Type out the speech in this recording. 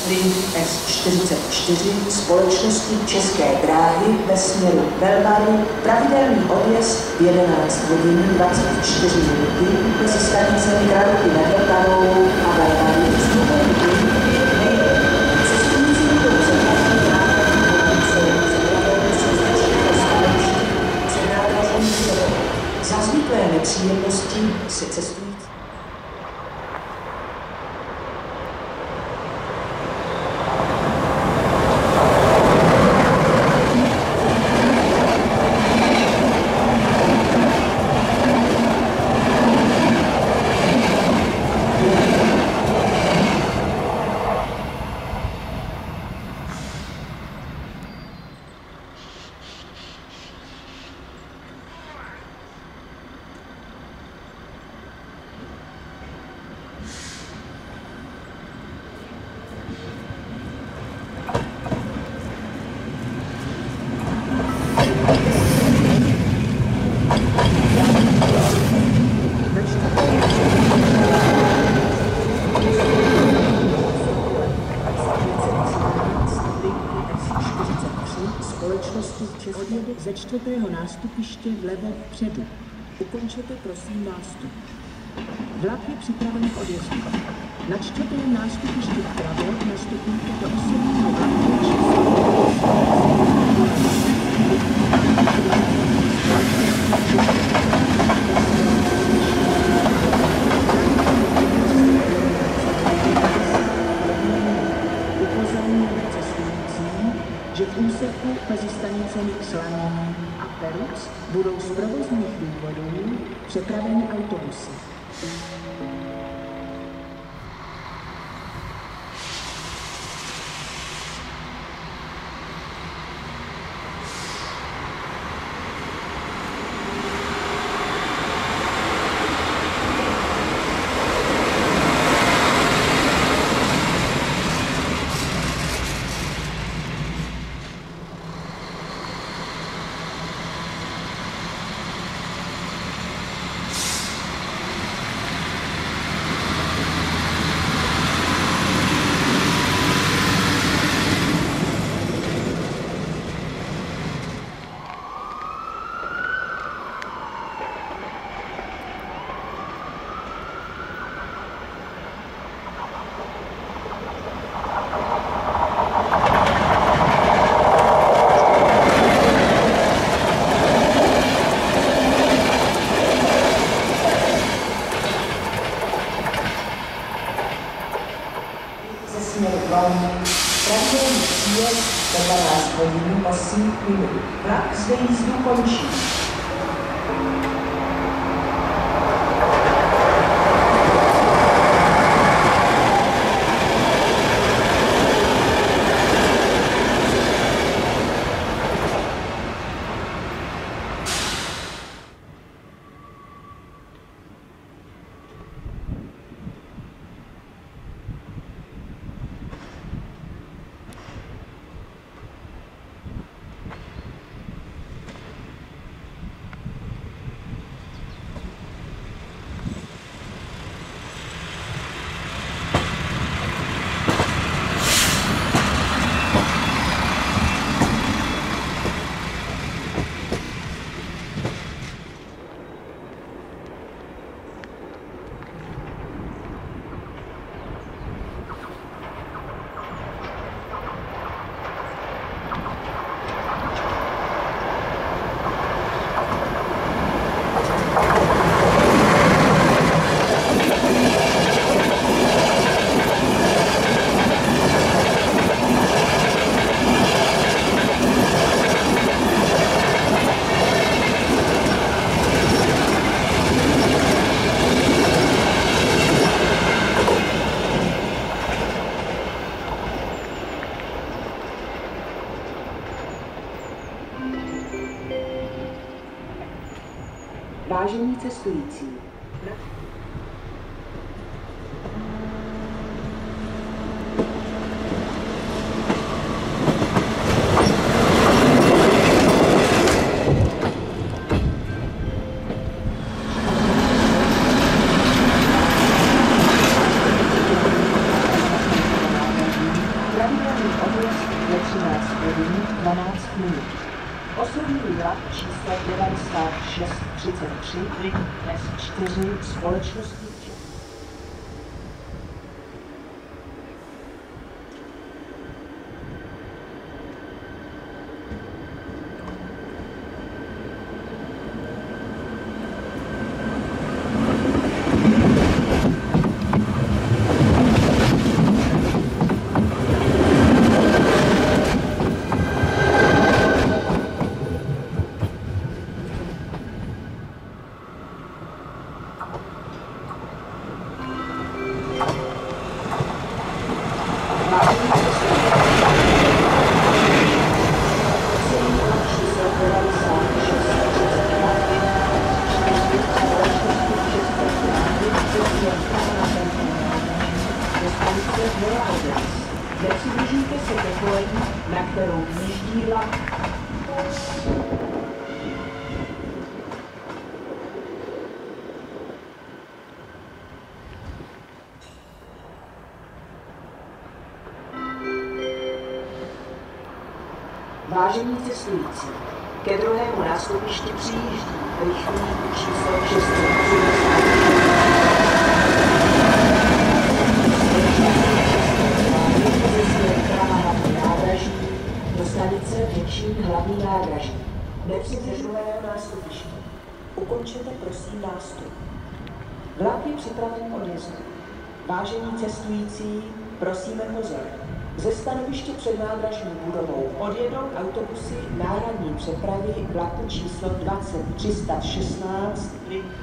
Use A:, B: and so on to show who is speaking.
A: linky S44 společnosti České dráhy ve směru Velvary, pravidelný odjezd v 11 hodin 24 minuty mezi stanicemi Královky nad Vltavou a Velvary z důvodu linky nejde. Cestující budou zaplatit nákladní se značky přednádražení za vzniklé nepříjemnosti se cestující.
B: Ze čtvrtého nástupiště vlevo vpředu. Ukončete prosím nástup. Vlak je připraven k odjezdu. Na čtvrtém nástupišti vpravo nastupujte do osobního vlaku upozorňujeme cestující, že v úseku mezi stanicemi Slaný a Peruc budou z provozních důvodů přepraveny autobusy.
A: Pravidelný příjezd do 12 hodin 8 minut. Vlak zde jízdu končí.
B: Vážení cestující, 33 S4 společnosti nepřiblížíte se ke koleji, na kterou vyjíždí vlak. Vážení cestující, ke druhému nástupišti přijíždí rychlík číslo 630. Do stanice Děčín hlavní nádraží. Nepřijďte druhého nástupiště. Ukončete prosím nástup. Vlak je připraven k odjezdu. Vážení cestující, prosíme pozor. Ze stanoviště před nádražní budovou odjedou autobusy náhradní přepravy vlaku číslo 2316